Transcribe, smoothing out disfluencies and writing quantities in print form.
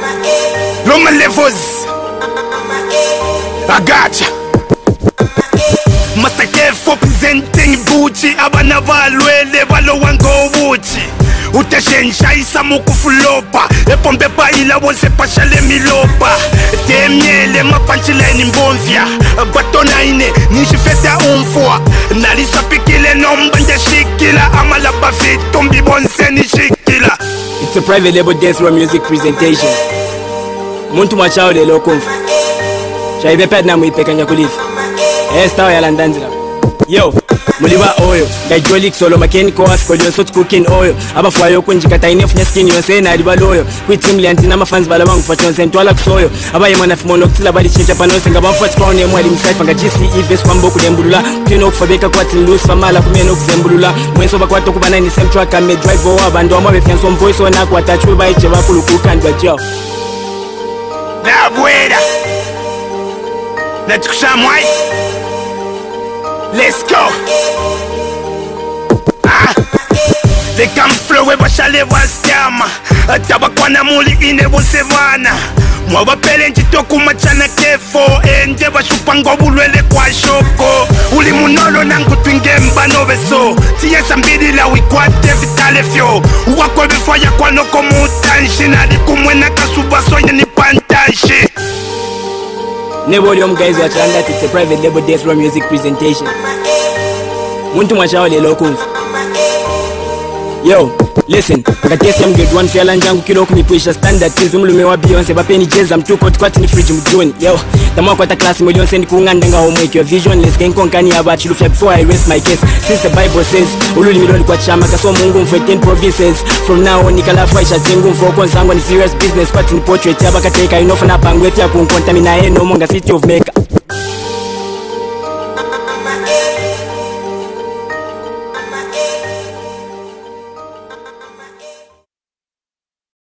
Loma levels. I gotcha. Master K4 presenting Bucci. Abana valwele valo wango Bucci. Utashensha isamu kufulopa. Epombe pa ila wonse pashale milopa. Temyele mapanchileni mbonvya. Batona ine nishifeta umfua. Nalisa pikile nomba nja shikila. Amala bafit tombi bonse ni shikila. It's a private label dance room music presentation. Muntu machao de lokumfu. Shaibe pet na muipe kulifu. Stawa ya landanzira. Yo, muliwa oyo. Gajoli solo makeni kwa afkolio sot cooking oyo. Aba fwayo kunjika taine funya skin yonse na riba loyo. Kwitim lianti na mafans bala wangu fachonse ntwala kusoyo. Aba yemana fimono kutila bali chincha panose. Nga bamfat crown ya mwali msaifa. Nga GC Eves kwa mboku dembulula. Kino kufabeka kwa tinlus famala kumeno kuzembulula. Mwenso bakwatu kubana ni same track ame drive over. Bando wa mawe fianso mvoice wana kwa tachwe ba iche wakulu kukandwa jao. Na buena. Let's go, Shamwai. Let's go. They come flow with shale waskama. Tabakwana muli ine bosevana. Mwa pele njitoku machana K4. Enje bashupango bulwele kwa shoko. Uli munolo nangu twingemba nobeso. Tiyesa mbidi la wikwate vitale fyo. Uwakwe bifaya kwa noko mutanshi. Nalikumwena kasubaso ya nipantanshi. Nebolium guys, we are trying that it's a private label dance room music presentation. Muntu machao le lokumfu. Yo, listen, akatesi grade 1 fiala njangu kilo kunipuisha standard kids umlume wa Beyonce bapeni jeza mtuko twati ni fridge mjoni. Yo, tamwa kwa ta class million send kunganda nga homework your visionless gang konkani abachi lufya before I rest my case. Since the Bible says ululi miloli kwa chama kaso mungu mfwe 10 provinces. From now on nikala faisha tengu mfo konzangu ni serious business part ni portrait yaba kateka inofa na pangwe fya kunkontamina eno monga city of Mecca.